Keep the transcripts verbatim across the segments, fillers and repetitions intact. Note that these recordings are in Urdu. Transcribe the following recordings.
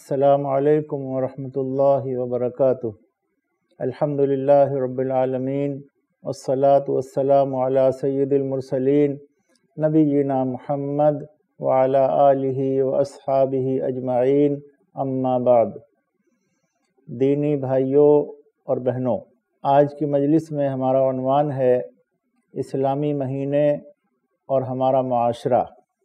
السلام علیکم ورحمۃ اللہ وبرکاتہ۔ الحمد للہ رب العالمین والصلاة والسلام علی سید المرسلین نبینا محمد وعلی آلہ واصحابہ اجمعین، اما بعد۔ دینی بھائیوں اور بہنوں، آج کی مجلس میں ہمارا عنوان ہے اسلامی مہینے اور ہمارا معاشرہ۔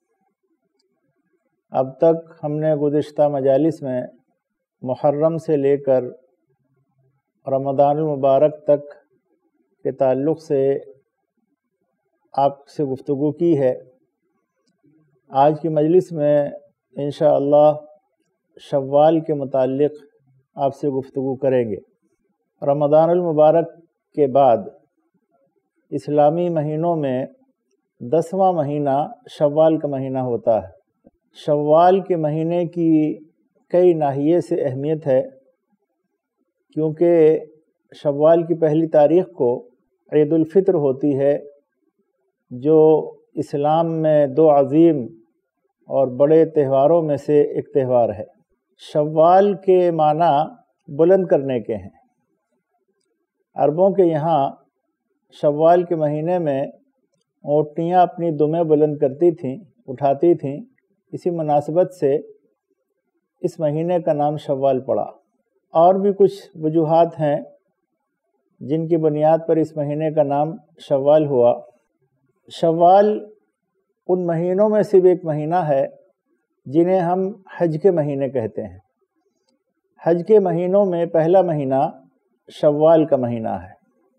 اب تک ہم نے گزشتہ مجالس میں محرم سے لے کر رمضان المبارک تک کے تعلق سے آپ سے گفتگو کی ہے۔ آج کی مجلس میں انشاءاللہ شوال کے متعلق آپ سے گفتگو کریں گے۔ رمضان المبارک کے بعد اسلامی مہینوں میں دسواں مہینہ شوال کا مہینہ ہوتا ہے۔ شوال کے مہینے کی کئی ناحیے سے اہمیت ہے، کیونکہ شوال کی پہلی تاریخ کو عید الفطر ہوتی ہے، جو اسلام میں دو عظیم اور بڑے تہواروں میں سے ایک تہوار ہے۔ شوال کے معنی بلند کرنے کے ہیں۔ عربوں کے یہاں شوال کے مہینے میں اونٹنیاں اپنی دمیں بلند کرتی تھیں، اٹھاتی تھیں، اسی مناسبت سے اس مہینے کا نام شوال پڑا۔ اور بھی کچھ وجوہات ہیں جن کی بنیاد پر اس مہینے کا نام شوال ہوا۔ شوال ان مہینوں میں سے بھی ایک مہینہ ہے جنہیں ہم حج کے مہینے کہتے ہیں۔ حج کے مہینوں میں پہلا مہینہ شوال کا مہینہ ہے۔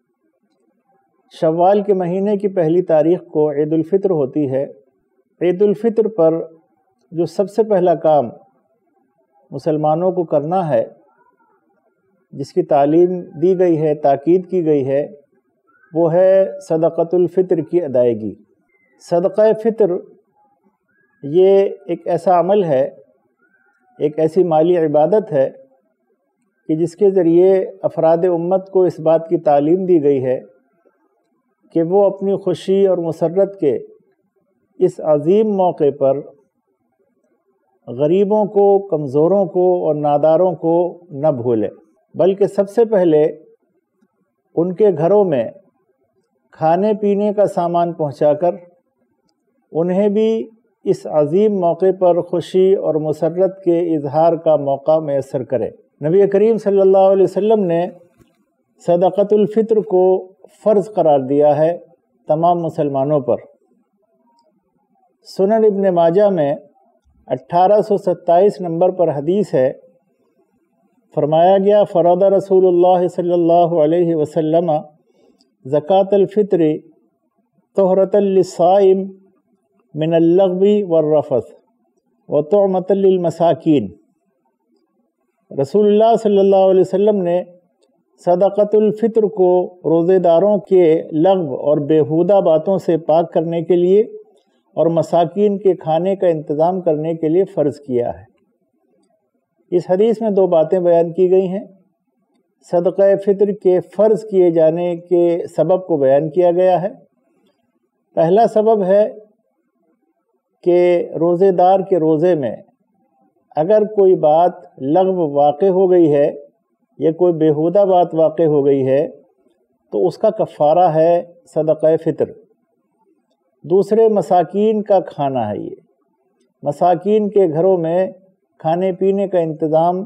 شوال کے مہینے کی پہلی تاریخ کو عید الفطر ہوتی ہے۔ عید الفطر پر جو سب سے پہلا کام مسلمانوں کو کرنا ہے، جس کی تعلیم دی گئی ہے، تاکید کی گئی ہے، وہ ہے صدقۃ الفطر کی ادائیگی۔ صدقہ فطر یہ ایک ایسا عمل ہے، ایک ایسی مالی عبادت ہے کہ جس کے ذریعے افراد امت کو اس بات کی تعلیم دی گئی ہے کہ وہ اپنی خوشی اور مسرت کے اس عظیم موقع پر غریبوں کو، کمزوروں کو اور ناداروں کو نہ بھولے، بلکہ سب سے پہلے ان کے گھروں میں کھانے پینے کا سامان پہنچا کر انہیں بھی اس عظیم موقع پر خوشی اور مسرت کے اظہار کا موقع میسر کرے۔ نبی کریم صلی اللہ علیہ وسلم نے صدقۃ الفطر کو فرض قرار دیا ہے تمام مسلمانوں پر۔ سنن ابن ماجہ میں اٹھارہ سو ستائیس نمبر پر حدیث ہے، فرمایا گیا فرض رسول اللہ صلی اللہ علیہ وسلم زکوٰۃ الفطر طہرۃ للصائم من اللغو والرفث وطعمۃ للمساکین۔ رسول اللہ صلی اللہ علیہ وسلم نے صدقۃ الفطر کو روزے داروں کے لغو اور بیہودہ باتوں سے پاک کرنے کے لیے اور مساکین کے کھانے کا انتظام کرنے کے لیے فرض کیا ہے۔ اس حدیث میں دو باتیں بیان کی گئی ہیں۔ صدقہ فطر کے فرض کیے جانے کے سبب کو بیان کیا گیا ہے۔ پہلا سبب ہے کہ روزے دار کے روزے میں اگر کوئی بات لغو واقع ہو گئی ہے یا کوئی بیہودہ بات واقع ہو گئی ہے تو اس کا کفارہ ہے صدقہ فطر۔ دوسرے مساکین کا کھانا ہے۔ یہ مساکین کے گھروں میں کھانے پینے کا انتظام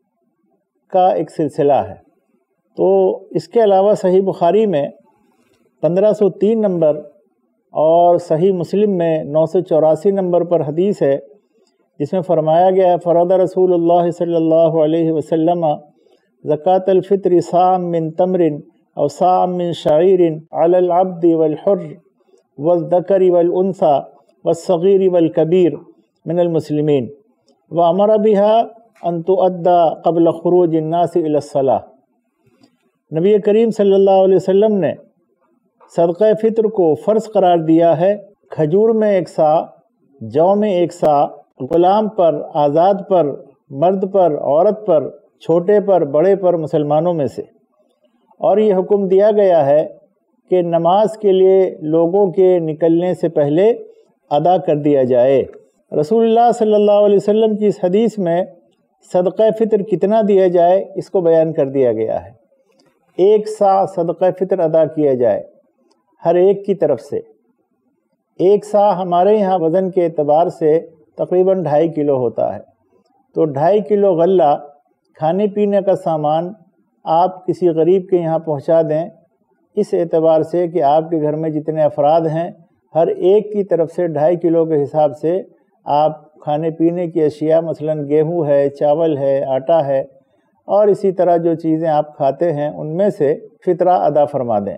کا ایک سلسلہ ہے۔ تو اس کے علاوہ صحیح بخاری میں پندرہ سو تین نمبر اور صحیح مسلم میں نو سو چوراسی نمبر پر حدیث ہے، جس میں فرمایا گیا ہے فرض رسول اللہ صلی اللہ علیہ وسلم زکوٰۃ الفطر صاع من تمر او صاع من شعیر علی العبد والحر والذکر والانثى والصغیر والکبیر من المسلمین وامر بها ان تؤدى قبل خروج الناس الى الصلاة۔ نبی کریم صلی اللہ علیہ وسلم نے صدقہ فطر کو فرض قرار دیا ہے۔ کھجور میں ایک سا، جو میں ایک سا، غلام پر، آزاد پر، مرد پر، عورت پر، چھوٹے پر، بڑے پر، مسلمانوں میں سے۔ اور یہ حکم دیا گیا ہے کہ نماز کے لیے لوگوں کے نکلنے سے پہلے ادا کر دیا جائے۔ رسول اللہ صلی اللہ علیہ وسلم کی اس حدیث میں صدقہ فطر کتنا دیا جائے اس کو بیان کر دیا گیا ہے۔ ایک سا صدقہ فطر ادا کیا جائے ہر ایک کی طرف سے۔ ایک سا ہمارے یہاں وزن کے اعتبار سے تقریباً ڈھائی کلو ہوتا ہے، تو ڈھائی کلو غلہ کھانے پینے کا سامان آپ کسی غریب کے یہاں پہنچا دیں، اس اعتبار سے کہ آپ کے گھر میں جتنے افراد ہیں ہر ایک کی طرف سے ڈھائی کلو کے حساب سے آپ کھانے پینے کی اشیاء مثلاً گیہوں ہے، چاول ہے، آٹا ہے اور اسی طرح جو چیزیں آپ کھاتے ہیں ان میں سے فطرہ ادا فرما دیں،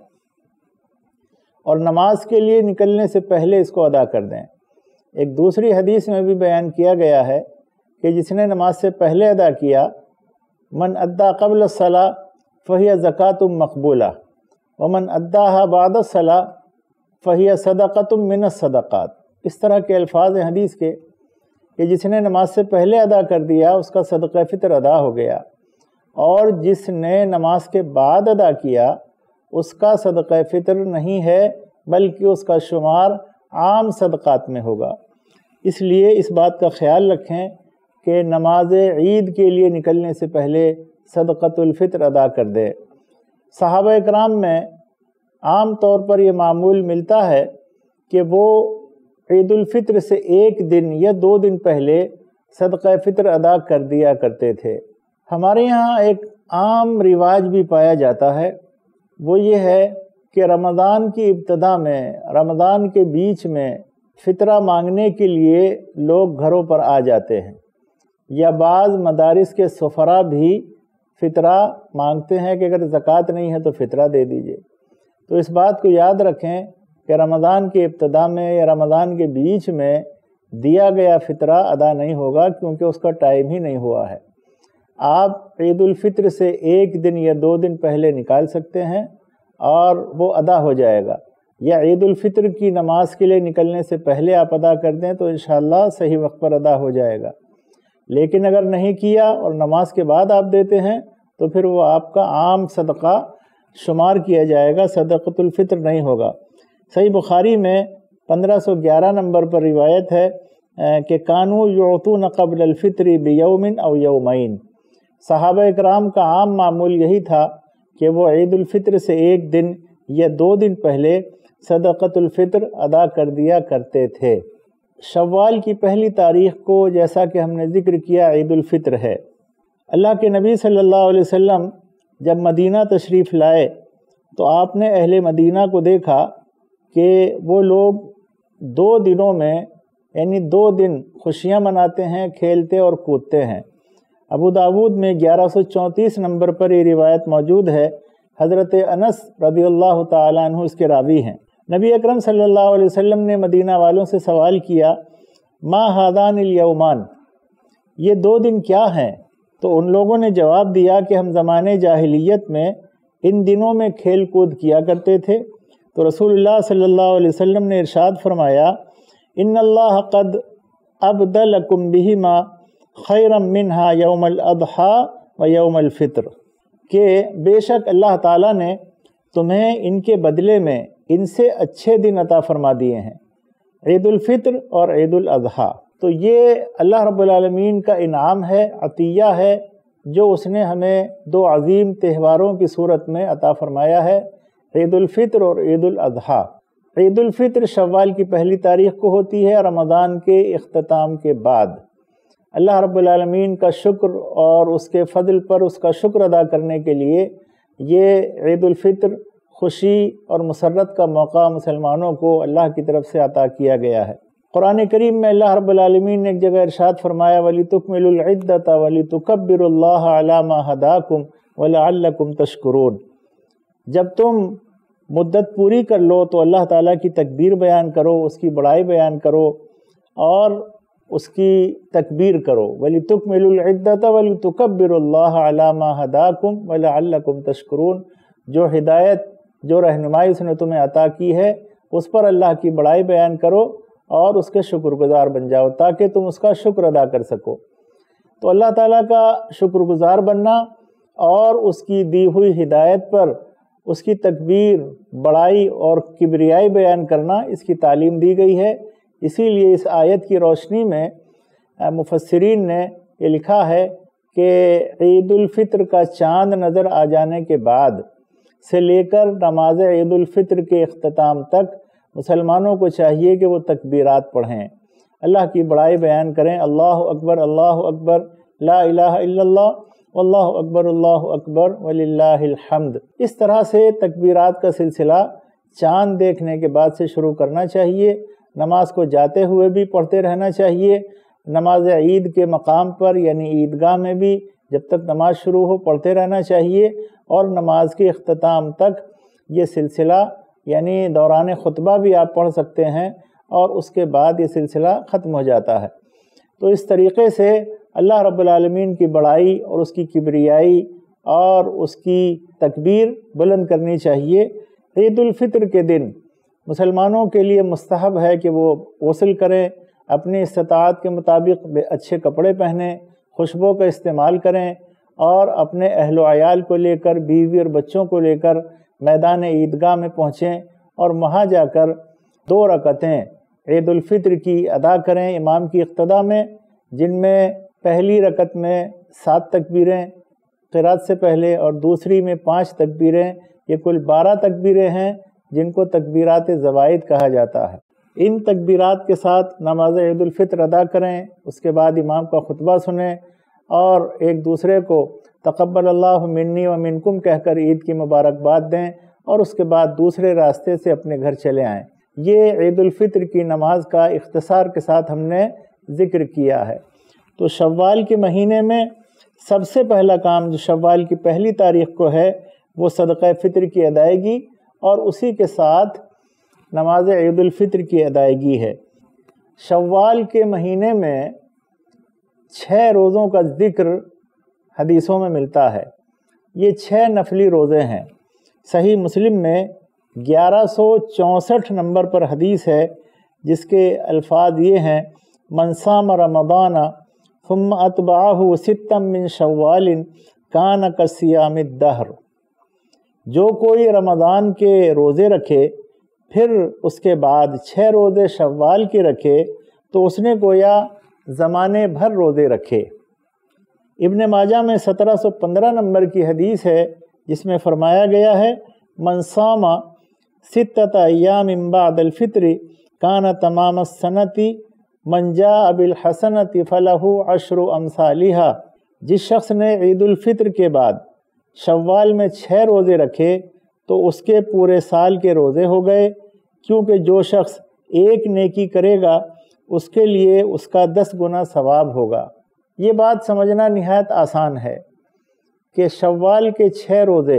اور نماز کے لیے نکلنے سے پہلے اس کو ادا کر دیں۔ ایک دوسری حدیث میں بھی بیان کیا گیا ہے کہ جس نے نماز سے پہلے ادا کیا، من ادا قبل الصلاۃ فہی زکوۃ مقبولہ ومن اداها بعد الصلاۃ فہی صدقۃ من الصدقات۔ اس طرح کے الفاظ ہیں حدیث کے کہ جس نے نماز سے پہلے ادا کر دیا اس کا صدقہ فطر ادا ہو گیا، اور جس نے نماز کے بعد ادا کیا اس کا صدقہ فطر نہیں ہے بلکہ اس کا شمار عام صدقات میں ہوگا۔ اس لیے اس بات کا خیال رکھیں کہ نماز عید کے لیے نکلنے سے پہلے صدقۃ الفطر ادا کر دے۔ صحابہ اکرام میں عام طور پر یہ معمول ملتا ہے کہ وہ عید الفطر سے ایک دن یا دو دن پہلے صدقہ فطر ادا کر دیا کرتے تھے۔ ہمارے یہاں ایک عام رواج بھی پایا جاتا ہے، وہ یہ ہے کہ رمضان کی ابتدا میں، رمضان کے بیچ میں فطرہ مانگنے کے لیے لوگ گھروں پر آ جاتے ہیں، یا بعض مدارس کے سفراء بھی فطرہ مانگتے ہیں کہ اگر زکوٰۃ نہیں ہے تو فطرہ دے دیجئے۔ تو اس بات کو یاد رکھیں کہ رمضان کی ابتدا میں یا رمضان کے بیچ میں دیا گیا فطرہ ادا نہیں ہوگا، کیونکہ اس کا ٹائم ہی نہیں ہوا ہے۔ آپ عید الفطر سے ایک دن یا دو دن پہلے نکال سکتے ہیں اور وہ ادا ہو جائے گا، یا عید الفطر کی نماز کے لیے نکلنے سے پہلے آپ ادا کر دیں تو انشاءاللہ صحیح وقت پر ادا ہو جائے گا۔ لیکن اگر نہیں کیا اور نماز کے بعد آپ دیتے ہیں تو پھر وہ آپ کا عام صدقہ شمار کیا جائے گا، صدقۃ الفطر نہیں ہوگا۔ صحیح بخاری میں پندرہ سو گیارہ نمبر پر روایت ہے کہ کانو یعطون قبل الفطر بیوم او یومین، صحابہ اکرام کا عام معمول یہی تھا کہ وہ عید الفطر سے ایک دن یا دو دن پہلے صدقۃ الفطر ادا کر دیا کرتے تھے۔ شوال کی پہلی تاریخ کو جیسا کہ ہم نے ذکر کیا عید الفطر ہے۔ اللہ کے نبی صلی اللہ علیہ وسلم جب مدینہ تشریف لائے تو آپ نے اہل مدینہ کو دیکھا کہ وہ لوگ دو دنوں میں یعنی دو دن خوشیاں مناتے ہیں، کھیلتے اور کودتے ہیں۔ ابو داود میں گیارہ سو چونتیس نمبر پر یہ روایت موجود ہے، حضرت انس رضی اللہ تعالیٰ عنہ اس کے راوی ہیں۔ نبی اکرم صلی اللہ علیہ وسلم نے مدینہ والوں سے سوال کیا، ما ہادان الیومان، یہ دو دن کیا ہیں؟ تو ان لوگوں نے جواب دیا کہ ہم زمانے جاہلیت میں ان دنوں میں کھیل کود کیا کرتے تھے۔ تو رسول اللہ صلی اللہ علیہ وسلم نے ارشاد فرمایا، ان اللہ قد ابدلکم بہما خیرا منہا یوم الاضحیٰ و یوم الفطر، کہ بے شک اللہ تعالیٰ نے تمہیں ان کے بدلے میں ان سے اچھے دن عطا فرما دیے ہیں، عید الفطر اور عید الاضحیٰ۔ تو یہ اللہ رب العالمین کا انعام ہے، عطیہ ہے، جو اس نے ہمیں دو عظیم تہواروں کی صورت میں عطا فرمایا ہے، عید الفطر اور عید الاضحیٰ۔ عید الفطر شوال کی پہلی تاریخ کو ہوتی ہے، رمضان کے اختتام کے بعد۔ اللہ رب العالمین کا شکر اور اس کے فضل پر اس کا شکر ادا کرنے کے لیے یہ عید الفطر خوشی اور مسرت کا موقع مسلمانوں کو اللہ کی طرف سے عطا کیا گیا ہے۔ قرآن کریم میں اللہ رب العالمین نے ایک جگہ ارشاد فرمایا، وَلِتُكْمِلُوا الْعِدَّةَ وَلِتُكَبِّرُوا اللَّهَ عَلَى مَا هَدَاكُمْ وَلَعَلَّكُمْ تَشْكُرُونَ۔ جب تم مدت پوری کر لو تو اللہ تعالیٰ کی تکبیر بیان کرو، اس کی بڑائی بیان کرو اور اس کی تکبیر کرو۔ وَلِتُكْمِلُوا الْعِدَّةَ وَلِتُكَبِّرُوا اللَّهَ عَلَى مَا هَدَاكُمْ وَلَعَلَّكُمْ تَشْكُرُونَ۔ جو ہدایت، جو رہنمائی اس نے تمہیں عطا کی ہے اس پر اللہ کی بڑائی بیان کرو اور اس کے شکر گزار بن جاؤ تاکہ تم اس کا شکر ادا کر سکو۔ تو اللہ تعالیٰ کا شکر گزار بننا اور اس کی دی ہوئی ہدایت پر اس کی تکبیر، بڑائی اور کبریائی بیان کرنا اس کی تعلیم دی گئی ہے۔ اسی لیے اس آیت کی روشنی میں مفسرین نے یہ لکھا ہے کہ عید الفطر کا چاند نظر آ جانے کے بعد سے لے کر نماز عید الفطر کے اختتام تک مسلمانوں کو چاہیے کہ وہ تکبیرات پڑھیں، اللہ کی بڑائی بیان کریں، اللہ اکبر اللہ اکبر لا الہ الا اللہ واللہ اکبر اللہ اکبر وللہ الحمد۔ اس طرح سے تکبیرات کا سلسلہ چاند دیکھنے کے بعد سے شروع کرنا چاہیے، نماز کو جاتے ہوئے بھی پڑھتے رہنا چاہیے، نماز عید کے مقام پر یعنی عیدگاہ میں بھی جب تک نماز شروع ہو پڑھتے رہنا چاہیے، اور نماز کے اختتام تک یہ سلسلہ یعنی دوران خطبہ بھی آپ پڑھ سکتے ہیں، اور اس کے بعد یہ سلسلہ ختم ہو جاتا ہے۔ تو اس طریقے سے اللہ رب العالمین کی بڑائی اور اس کی کبریائی اور اس کی تکبیر بلند کرنی چاہیے۔ عید الفطر کے دن مسلمانوں کے لیے مستحب ہے کہ وہ غسل کریں، اپنی استطاعت کے مطابق اچھے کپڑے پہنیں، خوشبو کا استعمال کریں، اور اپنے اہل و عیال کو لے کر، بیوی اور بچوں کو لے کر میدان عیدگاہ میں پہنچیں، اور وہاں جا کر دو رکعتیں عید الفطر کی ادا کریں امام کی اقتداء میں، جن میں پہلی رکعت میں سات تکبیریں قرات سے پہلے اور دوسری میں پانچ تکبیریں، یہ کل بارہ تکبیریں ہیں جن کو تکبیرات زوائد کہا جاتا ہے۔ ان تکبیرات کے ساتھ نماز عید الفطر ادا کریں، اس کے بعد امام کا خطبہ سنیں، اور ایک دوسرے کو تقبل اللہ منی و منکم کہہ کر عید کی مبارکباد دیں، اور اس کے بعد دوسرے راستے سے اپنے گھر چلے آئیں۔ یہ عید الفطر کی نماز کا اختصار کے ساتھ ہم نے ذکر کیا ہے۔ تو شوال کے مہینے میں سب سے پہلا کام جو شوال کی پہلی تاریخ کو ہے وہ صدقہ فطر کی ادائیگی، اور اسی کے ساتھ نماز عید الفطر کی ادائیگی ہے۔ شوال کے مہینے میں چھ روزوں کا ذکر حدیثوں میں ملتا ہے۔ یہ چھ نفلی روزے ہیں۔ صحیح مسلم میں گیارہ سو چونسٹھ نمبر پر حدیث ہے جس کے الفاظ یہ ہیں: من صام رمضان ثم اتبعہ ستا من شوال کان کصیام الدہر۔ جو کوئی رمضان کے روزے رکھے پھر اس کے بعد چھ روزے شوال کے رکھے تو اس نے گویا زمانے بھر روزے رکھے۔ ابن ماجہ میں سترہ سو پندرہ نمبر کی حدیث ہے جس میں فرمایا گیا ہے: من صام ستۃ ایام من بعد الفطر کان تمام السنۃ من جاء بالحسنۃ فلہ عشر امثالھا۔ جس شخص نے عید الفطر کے بعد شوال میں چھ روزے رکھے تو اس کے پورے سال کے روزے ہو گئے، کیونکہ جو شخص ایک نیکی کرے گا اس کے لیے اس کا دس گنا ثواب ہوگا۔ یہ بات سمجھنا نہایت آسان ہے کہ شوال کے چھ روزے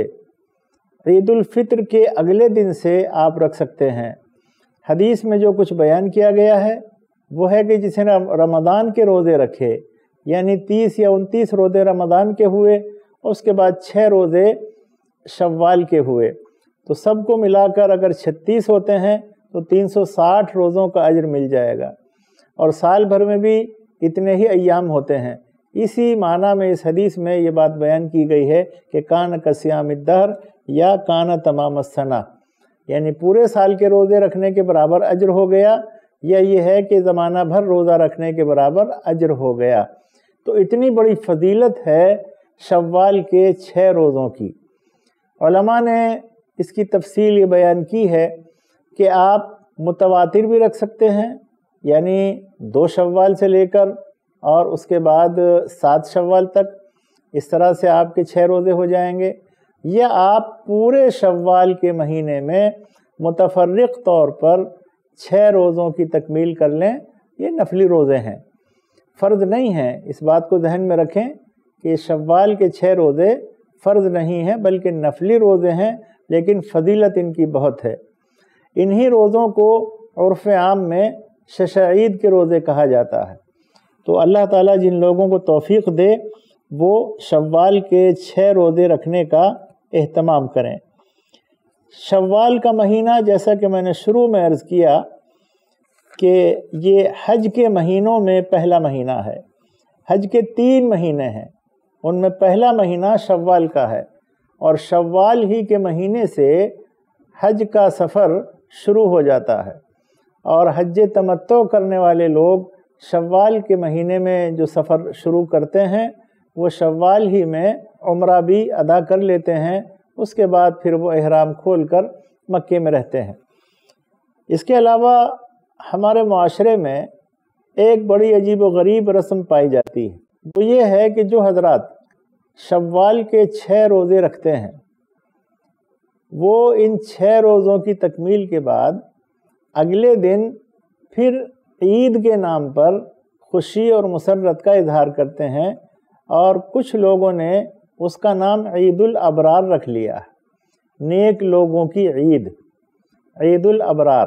عید الفطر کے اگلے دن سے آپ رکھ سکتے ہیں۔ حدیث میں جو کچھ بیان کیا گیا ہے وہ ہے کہ جس نے رمضان کے روزے رکھے، یعنی تیس یا انتیس روزے رمضان کے ہوئے، اس کے بعد چھ روزے شوال کے ہوئے، تو سب کو ملا کر اگر چھتیس ہوتے ہیں تو تین سو ساٹھ روزوں کا اجر مل جائے گا، اور سال بھر میں بھی اتنے ہی ایام ہوتے ہیں۔ اسی معنی میں اس حدیث میں یہ بات بیان کی گئی ہے کہ کان کصیام الدہر یا کان تمام السنہ، یعنی پورے سال کے روزے رکھنے کے برابر اجر ہو گیا، یا یہ ہے کہ زمانہ بھر روزہ رکھنے کے برابر اجر ہو گیا۔ تو اتنی بڑی فضیلت ہے شوال کے چھ روزوں کی۔ علماء نے اس کی تفصیل یہ بیان کی ہے کہ آپ متواتر بھی رکھ سکتے ہیں، یعنی دو شوال سے لے کر اور اس کے بعد سات شوال تک، اس طرح سے آپ کے چھ روزے ہو جائیں گے، یا آپ پورے شوال کے مہینے میں متفرق طور پر چھ روزوں کی تکمیل کر لیں۔ یہ نفلی روزے ہیں، فرض نہیں ہیں۔ اس بات کو ذہن میں رکھیں کہ شوال کے چھ روزے فرض نہیں ہیں بلکہ نفلی روزے ہیں، لیکن فضیلت ان کی بہت ہے۔ انہی روزوں کو عرف عام میں شش عید کے روزے کہا جاتا ہے۔ تو اللہ تعالیٰ جن لوگوں کو توفیق دے وہ شوال کے چھ روزے رکھنے کا اہتمام کریں۔ شوال کا مہینہ جیسا کہ میں نے شروع میں عرض کیا کہ یہ حج کے مہینوں میں پہلا مہینہ ہے۔ حج کے تین مہینے ہیں، ان میں پہلا مہینہ شوال کا ہے، اور شوال ہی کے مہینے سے حج کا سفر شروع ہو جاتا ہے، اور حج تمتع کرنے والے لوگ شوال کے مہینے میں جو سفر شروع کرتے ہیں وہ شوال ہی میں عمرہ بھی ادا کر لیتے ہیں، اس کے بعد پھر وہ احرام کھول کر مکے میں رہتے ہیں۔ اس کے علاوہ ہمارے معاشرے میں ایک بڑی عجیب و غریب رسم پائی جاتی ہے، وہ یہ ہے کہ جو حضرات شوال کے چھ روزے رکھتے ہیں وہ ان چھ روزوں کی تکمیل کے بعد اگلے دن پھر عید کے نام پر خوشی اور مسرت کا اظہار کرتے ہیں، اور کچھ لوگوں نے اس کا نام عید الابرار رکھ لیا، نیک لوگوں کی عید، عید الابرار۔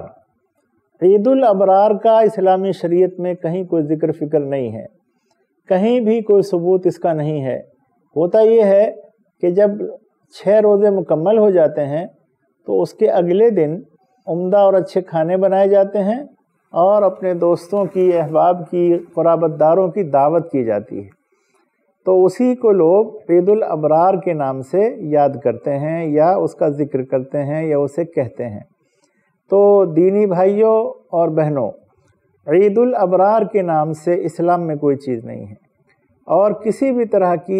عید الابرار کا اسلامی شریعت میں کہیں کوئی ذکر فکر نہیں ہے، کہیں بھی کوئی ثبوت اس کا نہیں ہے۔ ہوتا یہ ہے کہ جب چھ روزے مکمل ہو جاتے ہیں تو اس کے اگلے دن عمدہ اور اچھے کھانے بنائے جاتے ہیں اور اپنے دوستوں کی، احباب کی، قرابت داروں کی دعوت کی جاتی ہے، تو اسی کو لوگ عید الابرار کے نام سے یاد کرتے ہیں یا اس کا ذکر کرتے ہیں یا اسے کہتے ہیں۔ تو دینی بھائیوں اور بہنوں، عید الابرار کے نام سے اسلام میں کوئی چیز نہیں ہے، اور کسی بھی طرح کی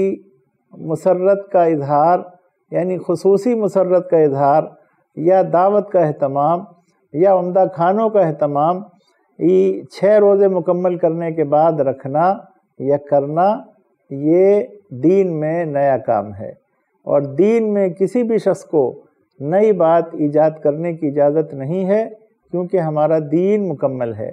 مسرت کا اظہار، یعنی خصوصی مسرت کا اظہار یا دعوت کا اہتمام یا عمدہ کھانوں کا اہتمام یہ چھ روزے مکمل کرنے کے بعد رکھنا یا کرنا، یہ دین میں نیا کام ہے، اور دین میں کسی بھی شخص کو نئی بات ایجاد کرنے کی اجازت نہیں ہے، کیونکہ ہمارا دین مکمل ہے۔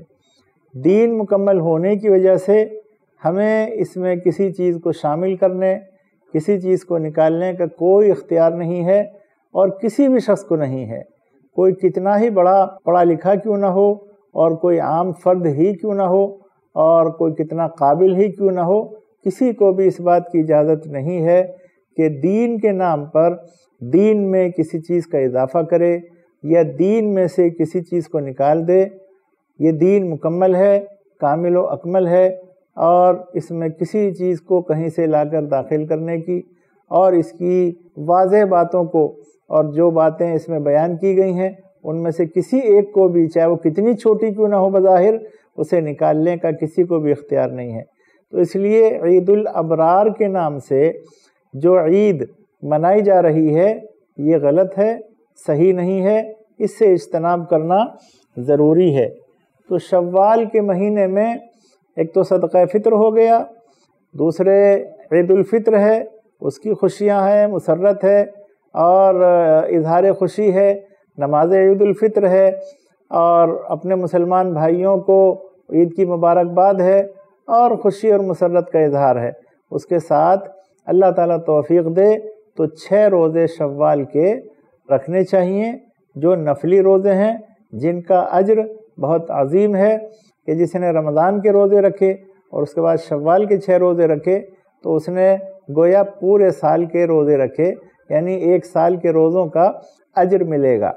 دین مکمل ہونے کی وجہ سے ہمیں اس میں کسی چیز کو شامل کرنے، کسی چیز کو نکالنے کا کوئی اختیار نہیں ہے، اور کسی بھی شخص کو نہیں ہے، کوئی کتنا ہی بڑا پڑھا لکھا کیوں نہ ہو، اور کوئی عام فرد ہی کیوں نہ ہو، اور کوئی کتنا قابل ہی کیوں نہ ہو، کسی کو بھی اس بات کی اجازت نہیں ہے کہ دین کے نام پر دین میں کسی چیز کا اضافہ کرے یا دین میں سے کسی چیز کو نکال دے۔ یہ دین مکمل ہے، کامل و اکمل ہے، اور اس میں کسی چیز کو کہیں سے لا کر داخل کرنے کی اور اس کی واضح باتوں کو، اور جو باتیں اس میں بیان کی گئی ہیں ان میں سے کسی ایک کو بھی، چاہے وہ کتنی چھوٹی کیوں نہ ہو بظاہر، اسے نکالنے کا کسی کو بھی اختیار نہیں ہے۔ تو اس لیے عید الابرار کے نام سے جو عید منائی جا رہی ہے یہ غلط ہے، صحیح نہیں ہے، اس سے اجتناب کرنا ضروری ہے۔ تو شوال کے مہینے میں ایک تو صدقہ فطر ہو گیا، دوسرے عید الفطر ہے، اس کی خوشیاں ہیں، مسرت ہے اور اظہار خوشی ہے، نماز عید الفطر ہے، اور اپنے مسلمان بھائیوں کو عید کی مبارکباد ہے اور خوشی اور مسرت کا اظہار ہے۔ اس کے ساتھ اللہ تعالیٰ توفیق دے تو چھ روزے شوال کے رکھنے چاہیے، جو نفلی روزے ہیں، جن کا اجر بہت عظیم ہے، کہ جس نے رمضان کے روزے رکھے اور اس کے بعد شوال کے چھ روزے رکھے تو اس نے گویا پورے سال کے روزے رکھے، یعنی ایک سال کے روزوں کا اجر ملے گا۔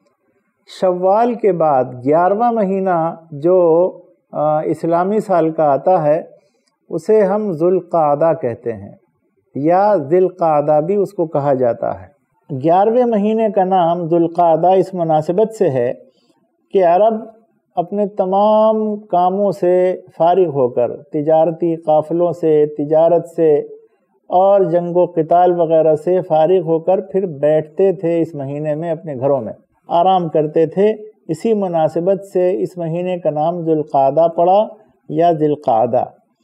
شوال کے بعد گیارہواں مہینہ جو اسلامی سال کا آتا ہے اسے ہم ذو القعدہ کہتے ہیں، یا ذی القعدہ بھی اس کو کہا جاتا ہے۔ گیارہویں مہینے کا نام ذو القعدہ اس مناسبت سے ہے کہ عرب اپنے تمام کاموں سے فارغ ہو کر، تجارتی قافلوں سے، تجارت سے اور جنگ و قتال وغیرہ سے فارغ ہو کر پھر بیٹھتے تھے اس مہینے میں، اپنے گھروں میں آرام کرتے تھے۔ اسی مناسبت سے اس مہینے کا نام ذو القعدہ پڑا یا ذی القعدہ۔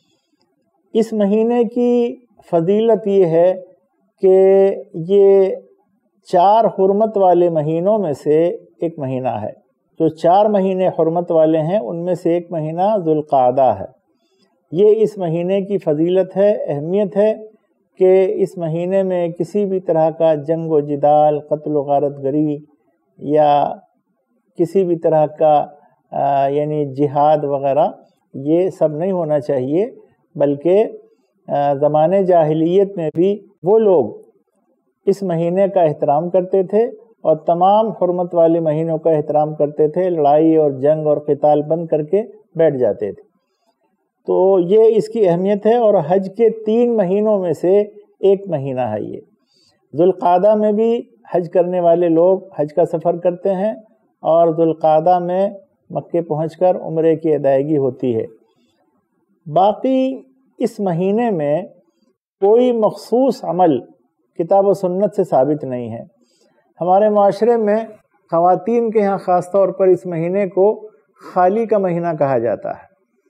اس مہینے کی فضیلت یہ ہے کہ یہ چار حرمت والے مہینوں میں سے ایک مہینہ ہے۔ جو چار مہینے حرمت والے ہیں ان میں سے ایک مہینہ ذو القعدہ ہے۔ یہ اس مہینے کی فضیلت ہے، اہمیت ہے کہ اس مہینے میں کسی بھی طرح کا جنگ و جدال، قتل و غارت گری یا کسی بھی طرح کا آ, یعنی جہاد وغیرہ یہ سب نہیں ہونا چاہیے، بلکہ زمانے جاہلیت میں بھی وہ لوگ اس مہینے کا احترام کرتے تھے اور تمام حرمت والے مہینوں کا احترام کرتے تھے، لڑائی اور جنگ اور قتال بند کر کے بیٹھ جاتے تھے۔ تو یہ اس کی اہمیت ہے، اور حج کے تین مہینوں میں سے ایک مہینہ ہے یہ۔ ذو القعدہ میں بھی حج کرنے والے لوگ حج کا سفر کرتے ہیں، اور ذو القعدہ میں مکے پہنچ کر عمرے کی ادائیگی ہوتی ہے۔ باقی اس مہینے میں کوئی مخصوص عمل کتاب و سنت سے ثابت نہیں ہے۔ ہمارے معاشرے میں خواتین کے ہاں خاص طور پر اس مہینے کو خالی کا مہینہ کہا جاتا ہے۔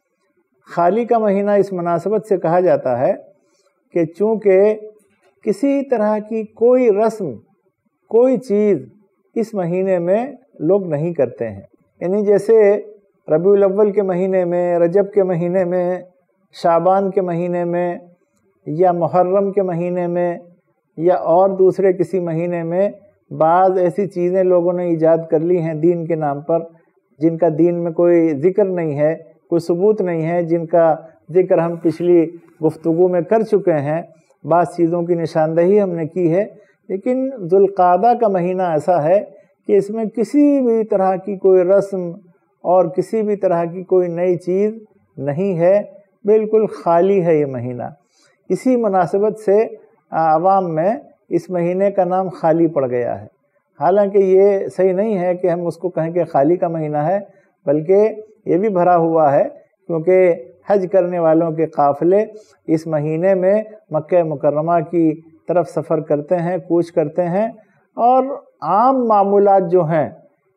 خالی کا مہینہ اس مناسبت سے کہا جاتا ہے کہ چونکہ کسی طرح کی کوئی رسم، کوئی چیز اس مہینے میں لوگ نہیں کرتے ہیں، یعنی جیسے ربیع الاول کے مہینے میں، رجب کے مہینے میں، شعبان کے مہینے میں، یا محرم کے مہینے میں، یا اور دوسرے کسی مہینے میں بعض ایسی چیزیں لوگوں نے ایجاد کر لی ہیں دین کے نام پر، جن کا دین میں کوئی ذکر نہیں ہے، کوئی ثبوت نہیں ہے، جن کا ذکر ہم پچھلی گفتگو میں کر چکے ہیں، بعض چیزوں کی نشاندہی ہم نے کی ہے۔ لیکن ذوالقعدہ کا مہینہ ایسا ہے کہ اس میں کسی بھی طرح کی کوئی رسم اور کسی بھی طرح کی کوئی نئی چیز نہیں ہے، بالکل خالی ہے یہ مہینہ۔ اسی مناسبت سے عوام میں اس مہینے کا نام خالی پڑ گیا ہے، حالانکہ یہ صحیح نہیں ہے کہ ہم اس کو کہیں کہ خالی کا مہینہ ہے، بلکہ یہ بھی بھرا ہوا ہے، کیونکہ حج کرنے والوں کے قافلے اس مہینے میں مکہ مکرمہ کی طرف سفر کرتے ہیں، کوچ کرتے ہیں، اور عام معمولات جو ہیں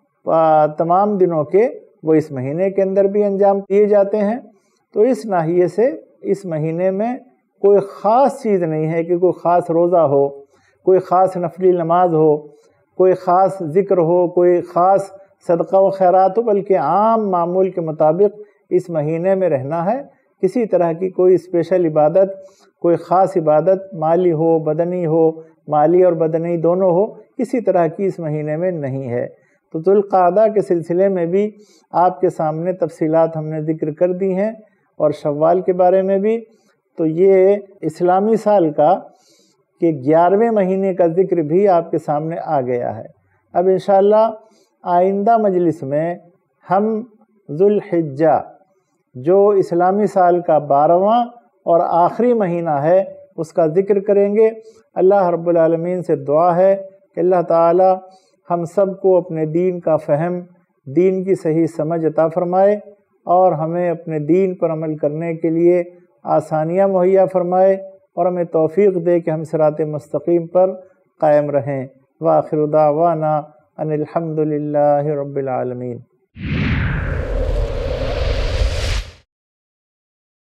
تمام دنوں کے وہ اس مہینے کے اندر بھی انجام دیے جاتے ہیں۔ تو اس ناحیے سے اس مہینے میں کوئی خاص چیز نہیں ہے کہ کوئی خاص روزہ ہو، کوئی خاص نفلی نماز ہو، کوئی خاص ذکر ہو، کوئی خاص صدقہ و خیرات ہو، بلکہ عام معمول کے مطابق اس مہینے میں رہنا ہے۔ کسی طرح کی کوئی اسپیشل عبادت، کوئی خاص عبادت مالی ہو، بدنی ہو، مالی اور بدنی دونوں ہو، کسی طرح کی اس مہینے میں نہیں ہے۔ تو ذوالقعدہ کے سلسلے میں بھی آپ کے سامنے تفصیلات ہم نے ذکر کر دی ہیں، اور شوال کے بارے میں بھی۔ تو یہ اسلامی سال کا کہ گیارہویں مہینے کا ذکر بھی آپ کے سامنے آ گیا ہے۔ اب انشاءاللہ آئندہ مجلس میں ہم ذوالحجہ جو اسلامی سال کا بارہواں اور آخری مہینہ ہے اس کا ذکر کریں گے۔ اللہ رب العالمین سے دعا ہے کہ اللہ تعالی ہم سب کو اپنے دین کا فہم، دین کی صحیح سمجھ عطا فرمائے، اور ہمیں اپنے دین پر عمل کرنے کے لیے آسانیاں مہیا فرمائے، اور ہمیں توفیق دے کہ ہم صراط مستقیم پر قائم رہیں۔ وآخر دعوانا ان الحمد للہ رب العالمین۔